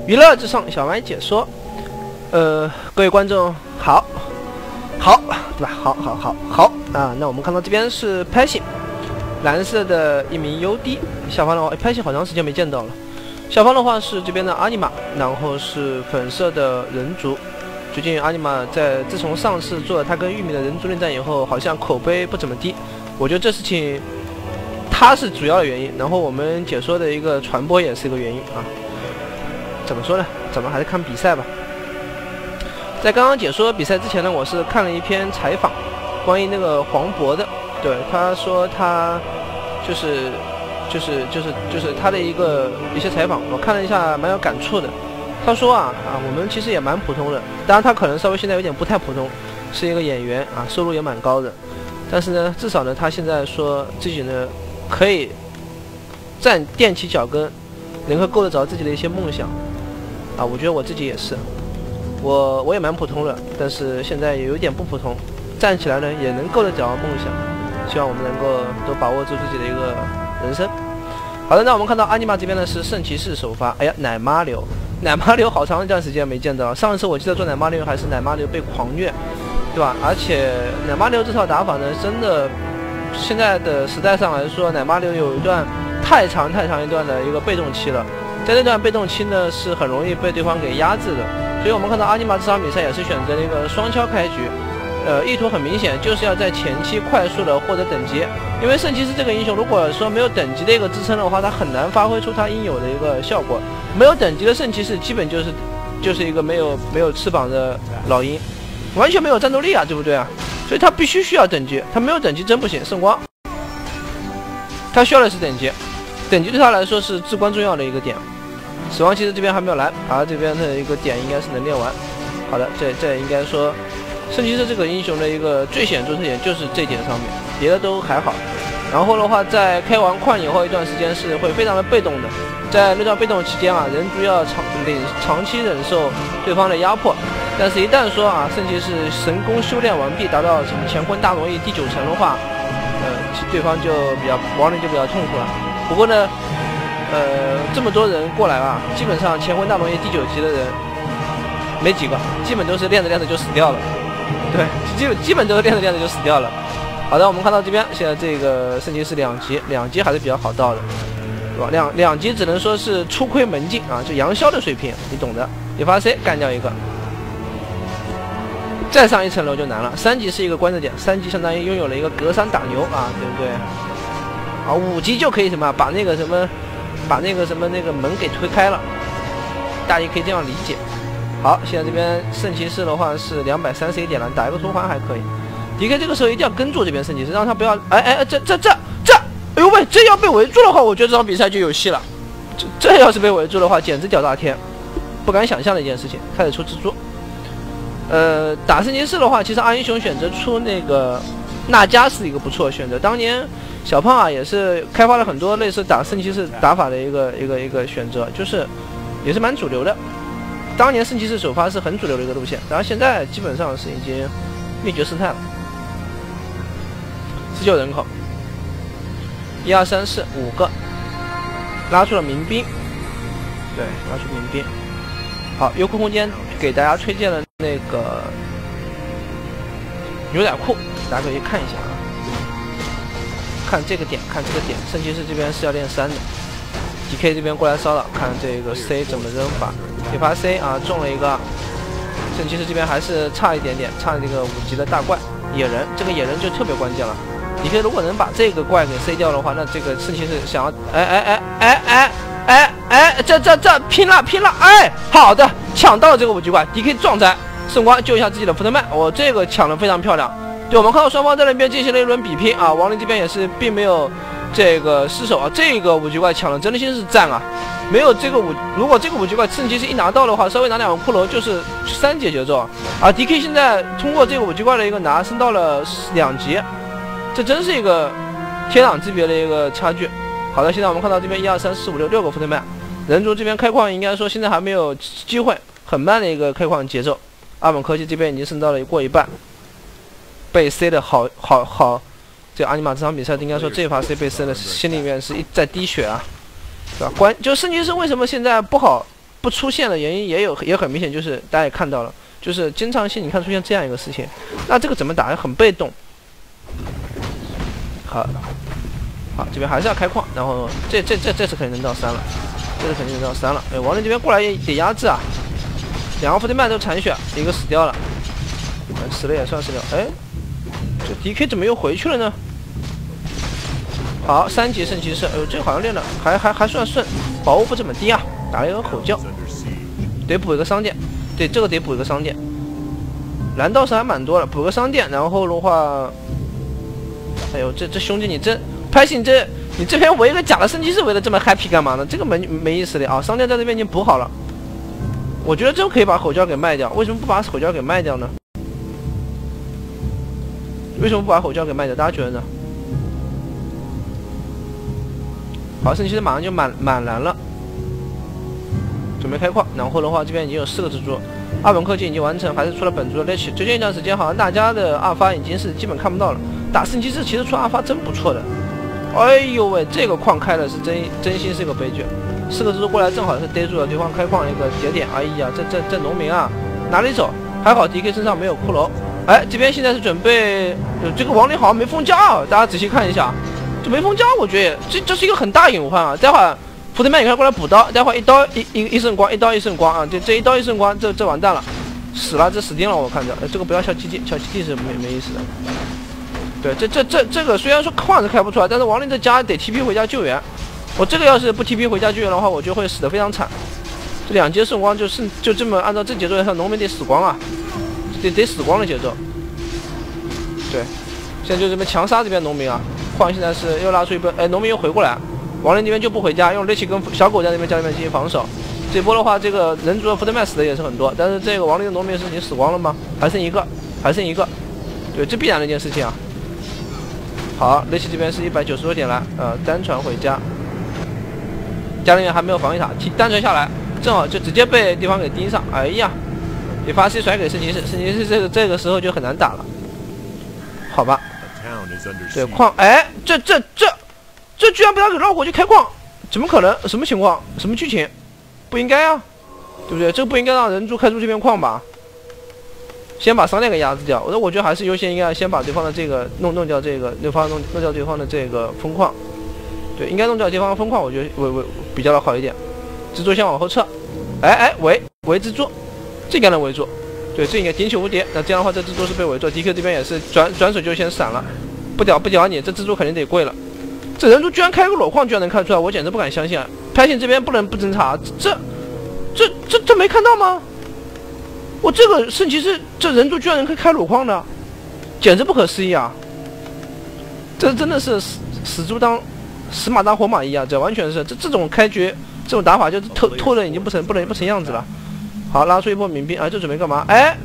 娱乐至上，小白解说。各位观众好，对吧？好啊！那我们看到这边是拍信，蓝色的一名 UD， 下方的话，拍信好长时间没见到了。下方的话是这边的阿尼玛，然后是粉色的人族。最近阿尼玛自从上次做了他跟玉米的人族恋战以后，好像口碑不怎么低。我觉得这事情他是主要的原因，然后我们解说的一个传播也是一个原因啊。怎么说呢？咱们还是看比赛吧。在刚刚解说比赛之前呢，我是看了一篇采访，关于那个黄渤的。对，他说他就是他的一些采访，我看了一下，蛮有感触的。他说我们其实也蛮普通的，当然他可能稍微现在有点不太普通，是一个演员啊，收入也蛮高的。但是呢，至少呢，他现在说自己呢可以踮起脚跟，能够够得着自己的一些梦想啊。我觉得我自己也是。我也蛮普通的，但是现在也有点不普通，站起来呢也能够得着梦想，希望我们能够都把握住自己的一个人生。好的，那我们看到阿尼玛这边呢是圣骑士首发，哎呀，奶妈流好长一段时间没见到了，上一次我记得做奶妈流还是奶妈流被狂虐，对吧？而且奶妈流这套打法呢，真的现在的时代上来说，奶妈流有一段太长一段的一个被动期了，在那段被动期呢是很容易被对方给压制的。所以我们看到阿尼玛这场比赛也是选择了一个双敲开局，意图很明显，就是要在前期快速的获得等级。因为圣骑士这个英雄，如果说没有等级的一个支撑的话，他很难发挥出他应有的一个效果。没有等级的圣骑士，基本就是一个没有翅膀的老鹰，完全没有战斗力啊，对不对啊？所以他必须需要等级，他没有等级真不行。圣光，他需要的是等级，等级对他来说是至关重要的一个点。死亡骑士这边还没有来，而这边的一个点应该是能练完。好的，这应该说圣骑士这个英雄的一个最显著特点就是这点上面，别的都还好。然后的话，在开完矿以后一段时间是会非常的被动的，在那段被动期间人族要长期忍受对方的压迫。但是，一旦说圣骑士神功修炼完毕，达到什么乾坤大挪移第9层的话，对方就亡灵就比较痛苦了。不过呢，这么多人过来基本上乾坤大挪移第9级的人没几个，基本都是练着就死掉了。对，基本都是练着就死掉了。好的，我们看到这边现在这个圣骑士两级还是比较好到的，对吧？两级只能说是初窥门径就杨逍的水平，你懂的。一发 C 干掉一个，再上一层楼就难了。3级是一个关键点，3级相当于拥有了一个隔山打牛对不对？5级就可以什么把那个什么那个门给推开了，大家可以这样理解。好，现在这边圣骑士的话是231点了，打一个循环还可以。DK 这个时候一定要跟住这边圣骑士，让他不要哎呦喂，这要被围住的话，我觉得这场比赛就有戏了。这要是被围住的话，简直屌炸天，不敢想象的一件事情。开始出蜘蛛。打圣骑士的话，其实阿英雄选择出那个纳迦是一个不错的选择。当年小胖也是开发了很多类似打圣骑士打法的一个选择，就是也是蛮主流的。当年圣骑士首发是很主流的一个路线，然后现在基本上是已经灭绝师太了。19人口，1、2、3、4、5个，拉出了民兵，对，拉出民兵。好，优酷空间给大家推荐了那个牛仔裤，大家可以看一下看这个点，圣骑士这边是要练3的 ，DK 这边过来骚扰，看这个 C 怎么扔法，一发 C 中了一个，圣骑士这边还是差一点点，差这个5级的大怪野人，这个野人就特别关键了。DK 如果能把这个怪给 C 掉的话，那这个圣骑士想要这拼了，好的，抢到了这个5级怪 ，DK 壮哉，圣光救一下自己的福特曼，这个抢得非常漂亮。对，我们看到双方在那边进行了一轮比拼亡灵这边也是并没有这个失手这个5级怪抢的真心是赞没有这个如果这个5级怪圣骑士一拿到的话，稍微拿2个骷髅就是3级节奏DK 现在通过这个5级怪的一个拿升到了2级，这真是一个天壤之别的一个差距。好的，现在我们看到这边1、2、3、4、5、6个福特曼，人族这边开矿应该说现在还没有机会，很慢的一个开矿节奏。阿本科技这边已经升到了过一半，被 C 的好，这阿尼玛这场比赛应该说这发 C 被 C 的心里面是在滴血对吧？就圣骑士为什么现在不好不出现的原因也很明显，就是大家也看到了，就是经常性你看出现这样一个事情，那这个怎么打？很被动。好，这边还是要开矿，然后这次肯定能到3了，这次肯定能到3了。哎，亡灵这边过来也得压制啊，两个伏特曼都残血，一个死掉了，死了也算死掉。哎，这 DK 怎么又回去了呢？好，3级圣骑士，哎呦，这个好像练的还算顺，保护不怎么低啊，打了一个吼叫，得补一个商店，对，这个得补一个商店。蓝道士还蛮多的，补个商店，然后的话，哎呦，这兄弟你这拍戏你这边围一个假的圣骑士围的这么 happy 干嘛呢？这个没意思的啊！商店在这边已经补好了，我觉得真可以把吼叫给卖掉，为什么不把吼叫给卖掉呢？为什么不把吼叫给卖掉？大家觉得呢？好，圣骑士马上就满蓝了，准备开矿。然后的话，这边已经有4个蜘蛛，2本科技已经完成，还是出了本族的 Lich。最近一段时间，好像大家的2发已经是基本看不到了。打圣骑士其实出2发真不错的。哎呦喂，这个矿开的是真心是个悲剧。4个蜘蛛过来，正好是逮住了对方开矿一个节点。哎呀，这农民啊，哪里走？还好 DK 身上没有骷髅。哎，这边现在是准备，这个亡灵好像没封家，大家仔细看一下。这没封家，我觉得这是一个很大隐患啊！待会儿伏特曼也快过来补刀，待会儿一圣光，一刀一圣光啊！这一刀一圣光，这完蛋了，死了，这死定了！我看着，这个不要小基地，小基地是没意思的。对，这个虽然说矿是开不出来，但是亡灵这家得 TP 回家救援。我这个要是不 TP 回家救援的话，我就会死得非常惨。这2阶圣光就这么按照这节奏来看，农民得死光啊，得死光的节奏。对，现在就这边强杀这边农民啊。矿现在是又拉出一波，哎，农民又回过来，亡灵这边就不回家，用Lich跟小狗在那边家里面进行防守。这波的话，这个人族的伏特曼死的也是很多，但是这个亡灵的农民是已经死光了吗？还剩一个，对，这必然的一件事情啊。好，Lich这边是190多点了，单传回家，家里面还没有防御塔，单传下来，正好就直接被对方给盯上。哎呀，得发 C 甩给圣骑士，圣骑士这个时候就很难打了，好吧。对矿，哎，这居然不要给绕过去开矿，怎么可能？什么情况？什么剧情？不应该啊，对不对？这个不应该让人族开出这片矿吧？先把商店给压制掉。我觉得还是优先应该先把对方的这个弄掉这个，弄掉对方的这个风矿。对，应该弄掉对方的风矿，我觉得比较的好一点。蜘蛛先往后撤，哎，围蜘蛛，这个能围住。对，这应该顶起无敌。那这样的话，这蜘蛛是被围住。DK 这边也是转手就先闪了，不屌你，这蜘蛛肯定得跪了。这人族居然开个裸矿，居然能看出来，我简直不敢相信啊！拍信这边不能不侦查，这没看到吗？我这个圣骑士，这人族居然能开裸矿的，简直不可思议啊！这真的是死马当活马医啊！这完全是这种开局，这种打法就是偷的已经不成样子了。好，拉出一波民兵啊，这准备干嘛？哎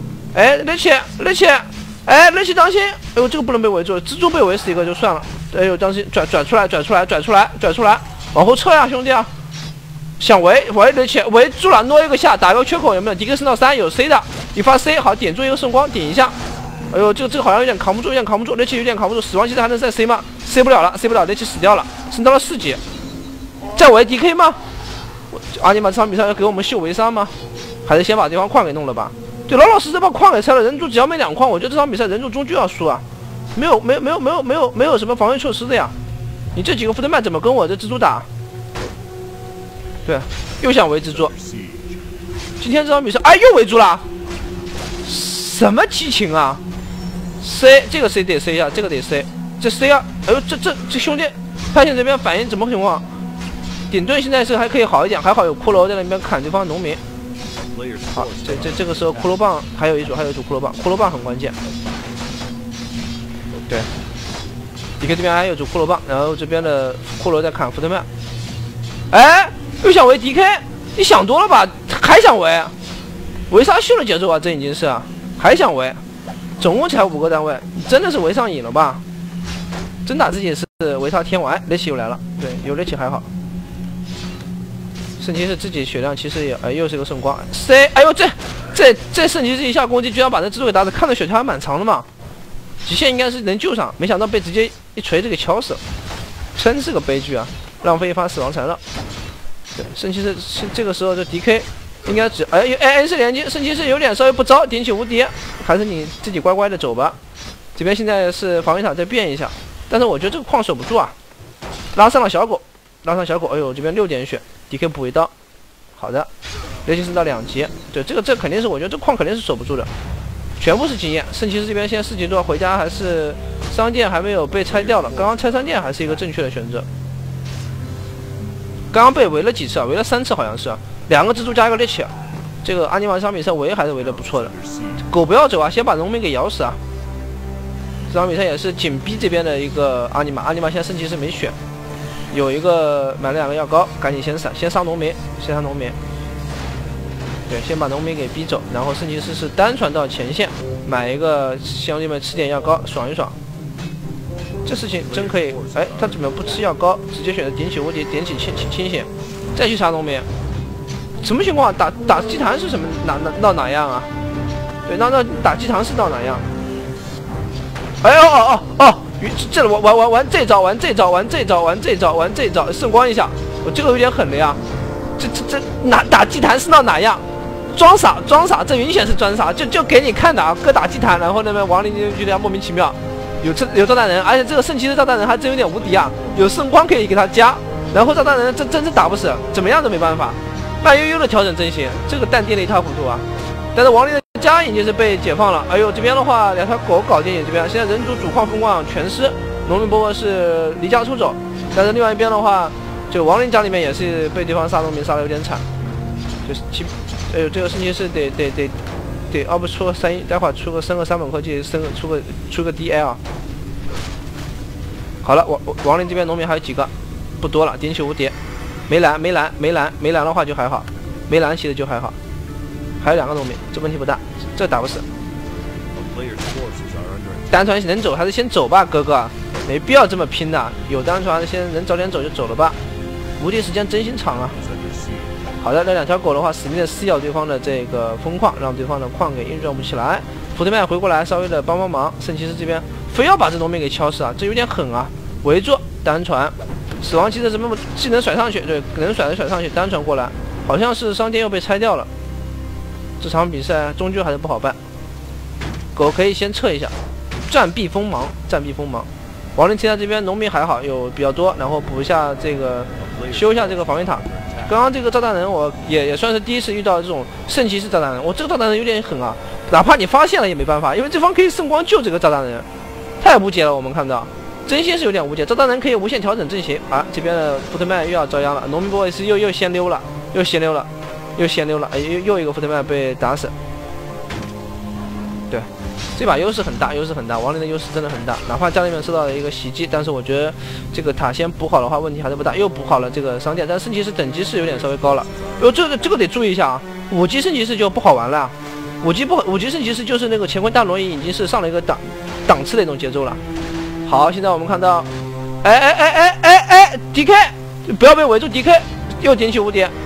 ，Lich，哎，Lich当心！哎呦，这个不能被围住，蜘蛛被围死一个就算了。哎呦，当心，转出来，往后撤呀，兄弟啊！想围Lich，围住了，挪一个下，打个缺口有没有？DK 升到3，有 C 的，一发 C， 好，点住一个圣光，点一下。哎呦，这个好像有点扛不住，Lich 有点扛不住，死亡骑士还能再 C 吗 ？C 不了，Lich 死掉了，升到了4级。再围 DK 吗？阿尼玛这场比赛要给我们秀围杀吗？还是先把对方矿给弄了吧？对，老实把矿给拆了。人族只要没2矿，我觉得这场比赛人族终究要输啊！没有什么防御措施的呀！你这几个伏特曼怎么跟我这蜘蛛打？对，又想围蜘蛛。今天这场比赛，哎，又围住了！什么激情啊 ！C 这个 C 得 C 啊，这个得 C， 这 C 啊！哎呦，这兄弟，派遣这边反应怎么情况？顶盾现在是还可以好一点，还好有骷髅在那边砍对方农民。好，这个时候骷髅棒还有一组骷髅棒很关键。对 ，DK 这边还有一组骷髅棒，然后这边的骷髅在砍伏特曼。哎，又想围 DK， 你想多了吧？还想围杀秀的节奏啊！这已经是还想围，总共才5个单位，真的是围上瘾了吧？真打自己是围杀天王，Lich又来了，对，有Lich还好。圣骑士自己血量其实也，又是一个圣光 C， 哎呦这圣骑士一下攻击居然把这蜘蛛给打死，看着血条还蛮长的嘛，极限应该是能救上，没想到被直接一锤子给敲死了，真是个悲剧啊！浪费一发死亡材料。 对，圣骑士这个时候这 DK 应该只N 4连击，圣骑士有点稍微不招，顶起无敌，还是你自己乖乖的走吧。这边现在是防御塔再变一下，但是我觉得这个矿守不住啊，拉上了小狗，哎呦，这边6点血 ，DK 补一刀，好的，雷奇升到2级，对，这肯定是我觉得这矿肯定是守不住的，全部是经验。圣骑士这边现在4级多，回家还是商店还没有被拆掉了，刚刚拆商店还是一个正确的选择。刚刚被围了几次啊？围了3次好像是，2个蜘蛛加一个猎奇，这个阿尼玛这场比赛围还是围的不错的。狗不要走啊，先把农民给咬死啊！这场比赛也是紧逼这边的一个阿尼玛现在圣骑士没血，有一个买了2个药膏，赶紧先杀农民，对，先把农民给逼走，然后圣骑士是单传到前线，买一个兄弟们吃点药膏爽一爽。这事情真可以，哎，他怎么不吃药膏，直接选择点起无敌，点起清醒，再去杀农民？什么情况？打祭坛是什么闹哪样啊？对，那打祭坛是闹哪样？哎哦，这玩这招，圣光一下，我这个有点狠了呀！这打祭坛是闹哪样？装傻，这明显是装傻，就给你看的啊！各打祭坛，然后那边亡灵就觉得莫名其妙。有炸弹人，而且这个圣骑士炸弹人还真有点无敌啊！有圣光可以给他加，然后炸弹人真是打不死，怎么样都没办法，慢悠悠的调整阵型，这个淡定的一塌糊涂啊！但是亡灵的家已经是被解放了，哎呦，这边的话2条狗搞定，这边现在人主矿风光全失，农民伯伯是离家出走，但是另外一边的话，就亡灵家里面也是被对方杀农民杀的有点惨，就是哎呦，这个圣骑士得，要不出个3，待会儿出个升个3本科技，出个 DL。好了，亡灵这边农民还有几个，不多了，顶起无敌，没蓝的话就还好，没蓝其实就还好，还有2个农民，这问题不大，这打不死。单传能走还是先走吧，哥哥，没必要这么拼的，有单传先能早点走就走了吧，无敌时间真心长啊。好的，那2条狗的话，死命的撕咬对方的这个风矿，让对方的矿给运转不起来。普特曼回过来，稍微的帮忙。圣骑士这边非要把这农民给敲死啊，这有点狠啊！围住单传，死亡骑士什么技能甩上去，对，能甩上去，单传过来，好像是商店又被拆掉了。这场比赛终究还是不好办。狗可以先撤一下，暂避锋芒。亡灵骑在这边农民还好，有比较多，然后补一下这个，修一下这个防御塔。刚刚这个炸弹人我也算是第一次遇到这种圣骑士炸弹人，我这个炸弹人有点狠啊，哪怕你发现了也没办法，因为对方可以圣光救这个炸弹人，太无解了。我们看到真心是有点无解，炸弹人可以无限调整阵型啊。这边的福特曼又要遭殃了，农民波是又先溜了，哎，又一个福特曼被打死。对，这把优势很大，亡灵的优势真的很大，哪怕家里面受到了一个袭击，但是我觉得这个塔先补好的话问题还是不大，又补好了这个商店，但圣骑士等级是有点稍微高了，这个得注意一下啊，5级圣骑士就不好玩了，5级圣骑士就是那个乾坤大挪移已经是上了一个档次的一种节奏了。好，现在我们看到，DK 不要被围住 ，DK 又顶起无敌。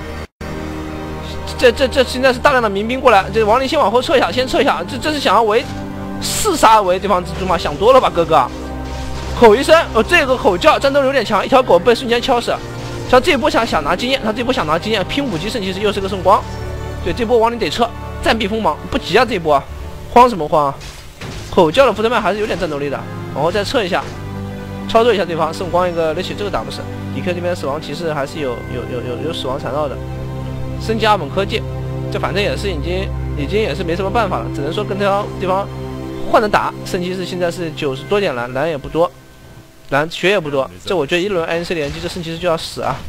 这现在是大量的民兵过来，这亡灵先往后撤一下，这是想要4杀围对方蜘蛛吗？想多了吧，哥哥！吼一声，这个吼叫战斗力有点强，一条狗被瞬间敲死。他这一波想拿经验，拼5级圣骑士又是个圣光，对，这波亡灵得撤，暂避锋芒，不急啊，这一波慌什么慌啊？吼叫的福特曼还是有点战斗力的，往后再撤一下，操作一下对方圣光一个雷奇，这个打不死。DK 这边死亡骑士还是有死亡缠绕的。升级2本科技，这反正也是已经也是没什么办法了，只能说跟对方换着打。圣骑士现在是90多点蓝也不多，血也不多，这我觉得一轮 ANC 连击这圣骑士就要死啊。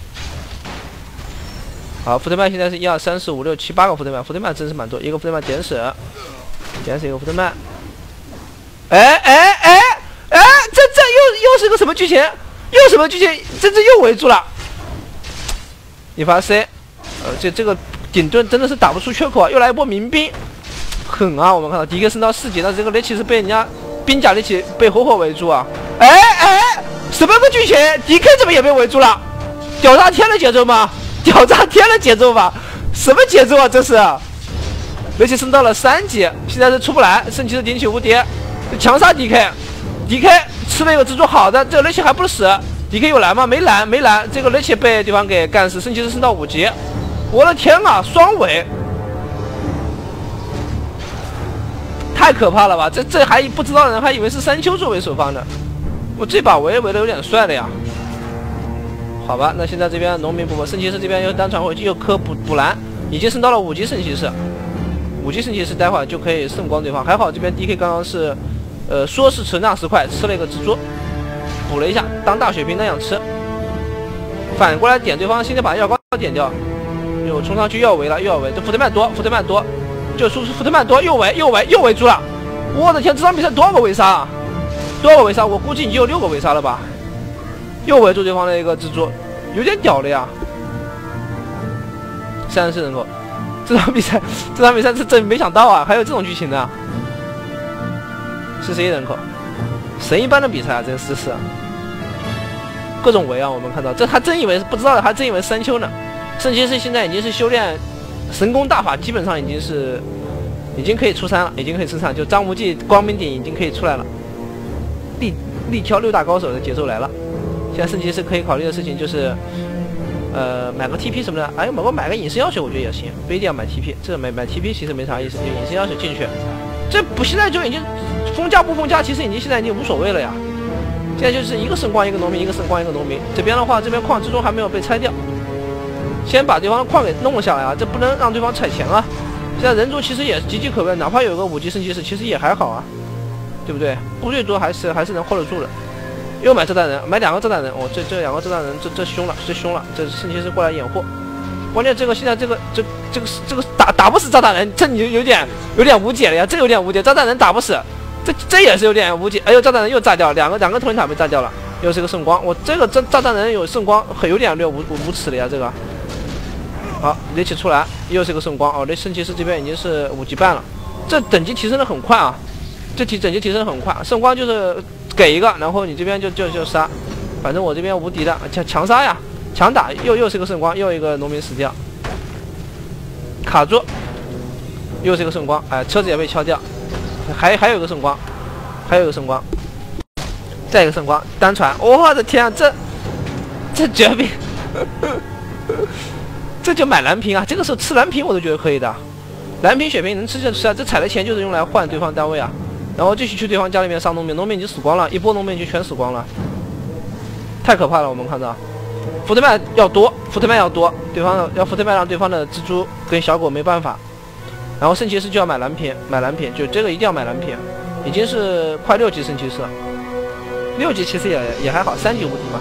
好，福特曼现在是1、2、3、4、5、6、7、8个福特曼真是蛮多，一个福特曼点死一个福特曼。这又是个什么剧情？这又围住了，一发 C。这个顶盾真的是打不出缺口啊！又来一波民兵，狠啊！我们看到DK升到4级，但是这个雷奇是被人家兵甲雷奇被活围住啊！什么个剧情 ？DK 怎么也被围住了？屌炸天的节奏吗？什么节奏啊？这是雷奇升到了3级，现在是出不来，圣骑士顶起无敌，强杀DK 吃了一个蜘蛛，好的，这个雷奇还不死， DK 有蓝吗？没蓝，没蓝。这个雷切被对方给干死，圣骑士升到5级。我的天啊，双尾，太可怕了吧！这还不知道的人还以为是山丘作为首方的。我这把围的有点帅了呀。好吧，那现在这边农民补，圣骑士这边又单传回去，又磕补蓝，已经升到了5级圣骑士。5级圣骑士待会儿就可以胜光对方。还好这边 DK 刚刚是，说是吃纳斯块，吃了一个蜘蛛，补了一下，当大血瓶那样吃。反过来点对方，现在把药膏点掉，又冲上去又要围了，又要围。这福特曼多，就输福特曼多，又围住了。我的天，这场比赛多少个围杀啊？多少个围杀？我估计已经有6个围杀了吧？又围住对方的一个蜘蛛，有点屌了呀。34人口，这场比赛是真没想到啊，还有这种剧情的。41人口，神一般的比赛啊，这44，各种围啊，我们看到这还真以为不知道的，还真以为山丘呢。圣骑士现在已经是修炼神功大法，基本上已经可以出山了，就张无忌光明顶已经可以出来了，力挑6大高手的节奏来了。现在圣骑士可以考虑的事情就是，买个 TP 什么的，哎，买个隐身药水我觉得也行，不一定要买 TP， 这买 TP 其实没啥意思，就隐身药水进去，这不现在就已经封家不封家，其实现在已经无所谓了呀。现在就是一个圣光一个农民，一个圣光一个农民。这边的话，这边矿之中还没有被拆掉，先把对方的矿给弄了下来啊，这不能让对方踩钱啊。现在人族其实也岌岌可危，哪怕有个5级圣骑士，其实也还好啊，对不对？部队多还是能 hold 得住的。又买炸弹人，买2个炸弹人，哦，这2个炸弹人，这凶了，这圣骑士过来掩护。关键这个现在这个打不死炸弹人，这你有点无解了呀，这有点无解，炸弹人打不死，这也是有点无解。哎呦，炸弹人又炸掉了，两个头领塔被炸掉了，又是个圣光，我这个炸弹人有圣光，有点无耻了呀，这个。好，雷奇出来，又是个圣光哦，这圣骑士这边已经是5级半了，这等级提升的很快啊，等级提升得很快，圣光就是给一个，然后你这边就杀，反正我这边无敌的，强杀呀，强打，又是个圣光，又一个农民死掉，卡住，又是一个圣光，哎，车子也被敲掉，还有一个圣光，再一个圣光，单传，我的天啊，这绝逼！这就买蓝瓶啊！这个时候吃蓝瓶我都觉得可以的，蓝瓶血瓶能吃就吃啊！这踩的钱就是用来换对方单位啊，然后继续去对方家里面上农民，农民已经死光了，一波农民就全死光了，太可怕了！我们看到，福特曼要多，对方要福特曼让对方的蜘蛛跟小狗没办法，然后圣骑士就要买蓝瓶，就这个一定要买蓝瓶，已经是快6级圣骑士了，6级其实也还好，3级无敌嘛。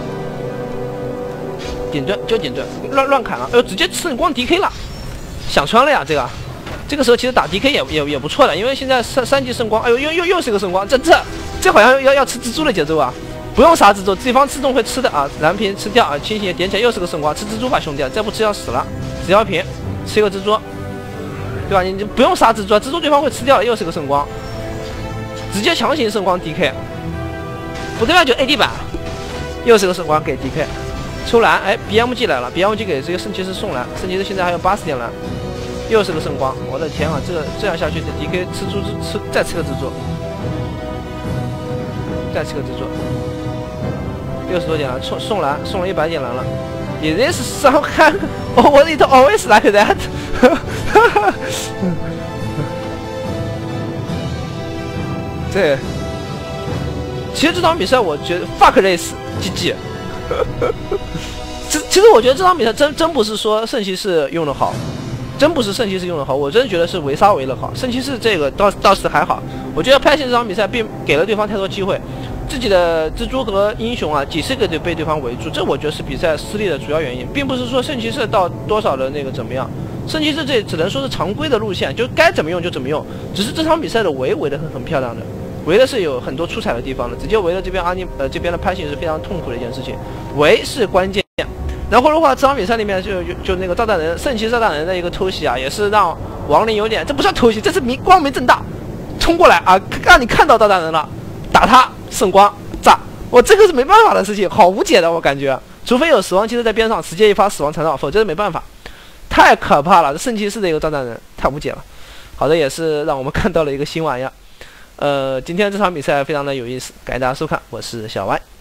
顶盾，乱砍了，哎呦，直接吃光 DK 了，想穿了呀，这个时候其实打 DK 也不错的，因为现在3级圣光，哎呦，又是个圣光，这好像要吃蜘蛛的节奏啊，不用杀蜘蛛，对方自动会吃的啊，蓝瓶吃掉啊，清醒也点起来，又是个圣光，吃蜘蛛吧兄弟，再不吃要死了，紫药瓶吃一个蜘蛛，对吧？你就不用杀蜘蛛，蜘蛛对方会吃掉的，又是个圣光，直接强行圣光 DK， 不对吧？就 AD 版，又是个圣光给 DK。抽蓝，哎 ，BMG 来了 ，BMG 给这个圣骑士送蓝，圣骑士现在还有80点蓝，又是个圣光，我的天啊，这样下去，这 DK 再吃个蜘蛛，60多点蓝，送蓝，送了100点蓝了，也认识上看，我里头 always like that， 这，其实这场比赛我觉得 fuck race GG。其实我觉得这场比赛真不是说圣骑士用的好，我真觉得是围杀围的好。圣骑士这个倒是还好，我觉得派信这场比赛并给了对方太多机会，自己的蜘蛛和英雄啊几十个就被对方围住，这我觉得是比赛失利的主要原因，并不是说圣骑士到多少的那个怎么样，圣骑士这只能说是常规的路线，就该怎么用就怎么用，只是这场比赛的围的很漂亮的。围的是有很多出彩的地方的，直接围了这边这边的拍戏是非常痛苦的一件事情，围是关键。然后的话，这场比赛里面就那个炸弹人圣骑士炸弹人的一个偷袭啊，也是让亡灵有点，这不算偷袭，这是光明正大冲过来啊，让你看到炸弹人了，打他圣光炸，我这个是没办法的事情，好无解的我感觉，除非有死亡骑士在边上直接一发死亡缠绕，否则没办法，太可怕了，这圣骑士的一个炸弹人太无解了。好的，也是让我们看到了一个新玩意儿。今天这场比赛非常的有意思，感谢大家收看，我是小歪。